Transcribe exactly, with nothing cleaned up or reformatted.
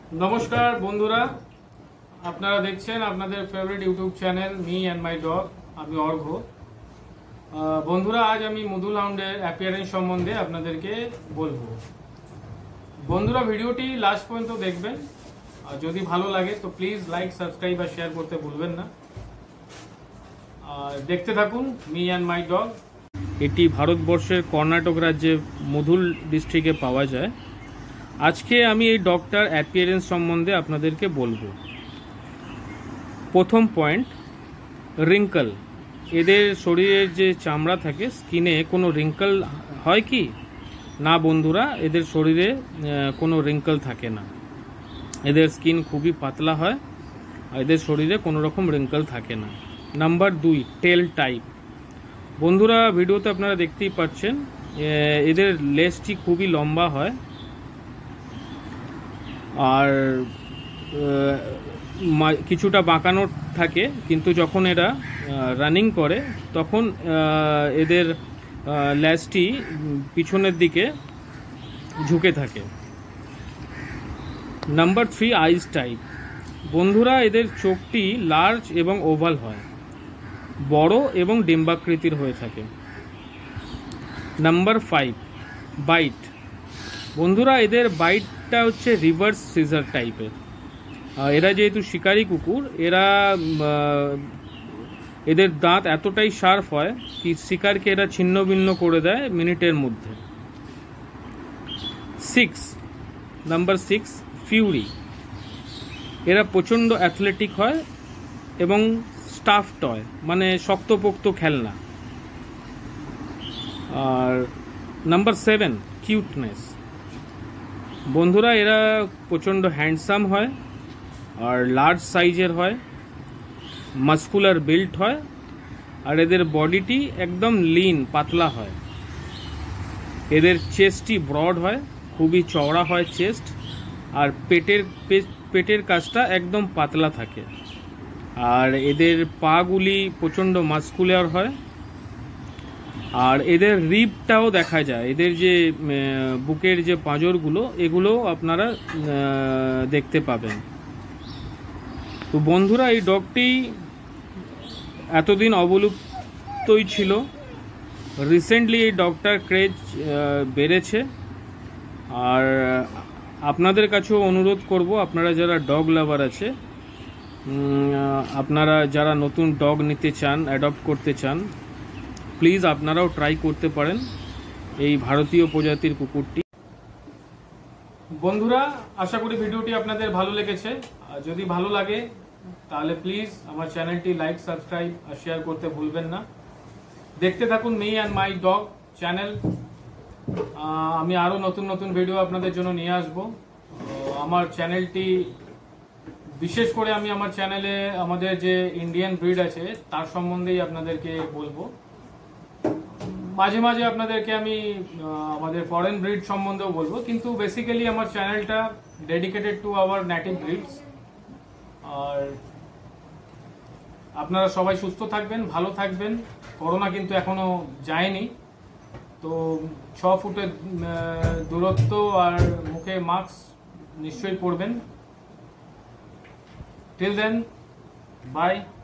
নমস্কার বন্ধুরা, আপনারা দেখছেন আপনাদের favourite YouTube channel me and my dog. আমি অর্ঘ্য। বন্ধুরা, আজ আমি মধু লাউন্ডের অ্যাপিয়ারেন্স সম্বন্ধে আপনাদেরকে বলবো। বন্ধুরা, ভিডিওটি লাস্ট পর্যন্ত দেখবেন, আর যদি ভালো লাগে তো প্লিজ লাইক, সাবস্ক্রাইব আর শেয়ার করতে ভুলবেন না। আর দেখতে থাকুন মি অ্যান্ড মাই ডগ। এটি ভারতবর্ষের কর্ণাটক রাজ্যের মধুল ডিস্ট্রিক্টে পাওয়া যায়। আজকে আমি এই ডগটার অ্যাপিয়ারেন্স সম্বন্ধে আপনাদেরকে বলবো। প্রথম পয়েন্ট, রিঙ্কল। এদের শরীরের যে চামড়া থাকে, স্কিনে কোনো রিঙ্কল হয় কি না? বন্ধুরা, এদের শরীরে কোনো রিঙ্কল থাকে না। এদের স্কিন খুবই পাতলা হয়, আর এদের শরীরে কোনো রকম রিঙ্কল থাকে না। নাম্বার দুই, টেল টাইপ। বন্ধুরা, ভিডিওতে আপনারা দেখতেই পাচ্ছেন এদের লেজটি খুবই লম্বা হয়, আর কিছুটা বাঁকানো থাকে, কিন্তু যখন এরা রানিং করে তখন এদের লেজটি পিছনের দিকে ঝুঁকে থাকে। Number three, eyes type. বন্ধুরা, এদের চোখটি লার্জ এবং ওভাল হয়, বড় এবং ডিম্বাকৃতির হয়ে থাকে। Number five, bite. বন্ধুরা, এদের বাইটটা হচ্ছে রিভার্স সিজার টাইপের। এরা যেহেতু শিকারি কুকুর, এরা এদের দাঁত এতটাই শার্প হয় কি শিকারকে এরা ছিন্ন ভিন্ন করে দেয় মিনিটের মধ্যে। Six, number six, fury. এরা প্রচণ্ড অ্যাথলেটিক হয় এবং স্টাফ টয়, মানে শক্তপোক্ত খেলনা। আর নাম্বার সেভেন, কিউটনেস। বন্ধুরা, এরা প্রচণ্ড হ্যান্ডসাম হয়, আর লার্জ সাইজের হয়, মাস্কুলার বিল্ট হয়, আর এদের বডিটি একদম লিন, পাতলা হয়। এদের চেস্টটি ব্রড হয়, খুবই চওড়া হয় চেস্ট, আর পেটের পেটের কাছটা একদম পাতলা থাকে। আর এদের পাগুলি প্রচণ্ড মাস্কুলার হয়, আর এদের রিবটাও দেখা যায়। এদের যে বুকের যে পাঁজরগুলো, এগুলো আপনারা দেখতে পাবেন। তো বন্ধুরা, এই ডগটি এতদিন অবলুপ্তই ছিল। রিসেন্টলি এই ডগটার ক্রেজ বেড়েছে। আর আপনাদের কাছেও অনুরোধ করব, আপনারা যারা ডগ লাভার আছে, আপনারা যারা নতুন ডগ নিতে চান, অ্যাডপ্ট করতে চান, প্লিজ আপনারাও ট্রাই করতে পারেন এই ভারতীয় প্রজাতির কুকুরটি। বন্ধুরা, আশা করি ভিডিওটি আপনাদের ভালো লেগেছে। আর যদি ভালো লাগে তাহলে প্লিজ আমার চ্যানেলটি লাইক, সাবস্ক্রাইব আর শেয়ার করতে ভুলবেন না। দেখতে থাকুন me and my dog channel. আমি আরও নতুন নতুন ভিডিও আপনাদের জন্য নিয়ে আসবো। আমার চ্যানেলটি বিশেষ করে আমি আমার চ্যানেলে আমাদের যে ইন্ডিয়ান ব্রিড আছে তার সম্বন্ধেই আপনাদেরকে বলবো। মাঝে মাঝে আপনাদেরকে আমি আমাদের ফরেন ব্রিড সম্বন্ধেও বলবো, কিন্তু বেসিক্যালি আমার চ্যানেলটা dedicated to our native breeds. আর আপনারা সবাই সুস্থ থাকবেন, ভালো থাকবেন। করোনা কিন্তু এখনো যায়নি, তো ছ ফুটের দূরত্ব আর মুখে মাস্ক নিশ্চয়ই পরবেন। Till then, by.